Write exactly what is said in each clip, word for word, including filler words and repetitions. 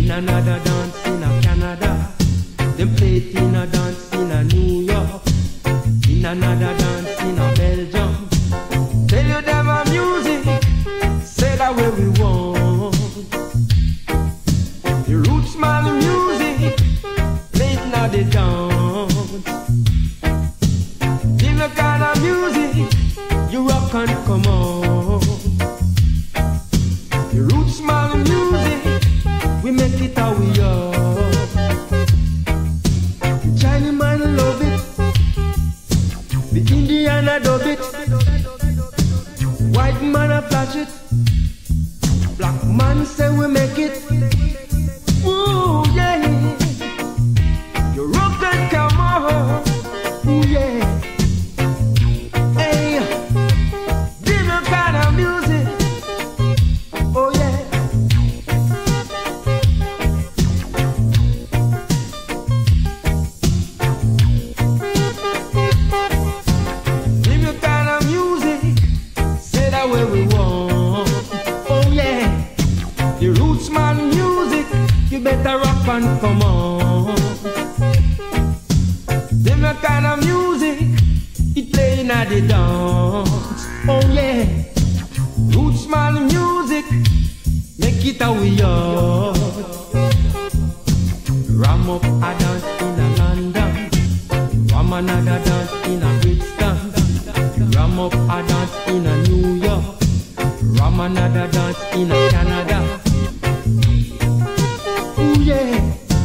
In another dance in a Canada, them play it in a dance in a New York. In another dance in a Belgium. Tell you them a music, say that way we want. The roots man music, play it now they dance. Give the kind of music, you rock and come on. The roots man music, we make it how we are. The Chinese man love it, the Indian a dub it, white man a flash it, black man say we make it. Ooh yeah, you rock and come on. Ooh yeah, hey, different kind of music. Oh yeah. Different kind of music, say that way we want. Oh yeah, the roots man music, you better rock and come on. Different kind of music, it playing at the dance. Oh yeah, roots man music, make it how we are. Ram up a dance in a London, ram another dance in a Brixton. Ram up a dance in a New York, ram another dance in a Canada. Ooh yeah,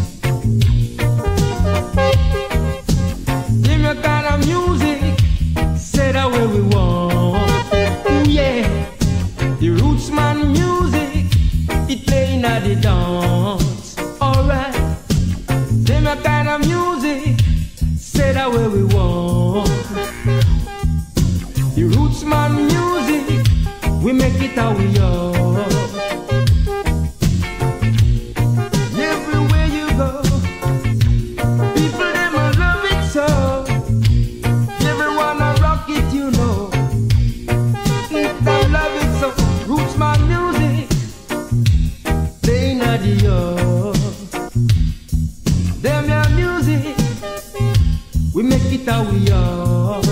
give me a kind of music, say that way we want. Ooh yeah, the roots man music, it playing at the dance. Alright, give me a kind of music, say that way we want. The roots man music, we make it how we are. Everywhere you go, people them a love it so. Everyone a rock it, you know. They love it so. Roots man music, they in the yard. Them your music, we make it how we are.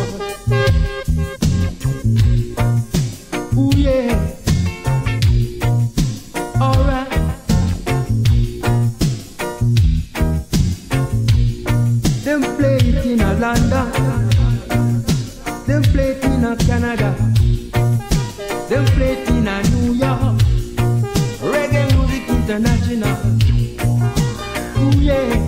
Ooh yeah, alright. Them play it in a London, them play it in a Canada, them play it in a New York. Reggae music international. Ooh yeah.